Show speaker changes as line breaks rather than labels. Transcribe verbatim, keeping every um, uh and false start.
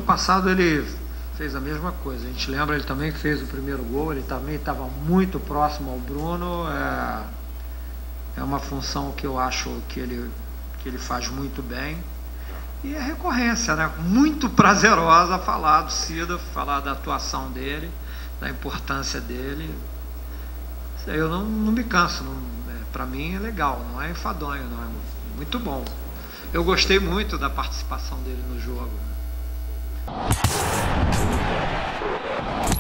passado ele fez a mesma coisa. A gente lembra ele também que fez o primeiro gol, ele também estava muito próximo ao Bruno. É, é uma função que eu acho que ele, que ele faz muito bem. E é recorrência, né? Muito prazerosa falar do Cida, falar da atuação dele, da importância dele. Eu não, não me canso, é, para mim é legal, não é enfadonho, não, é muito bom. Eu gostei muito da participação dele no jogo.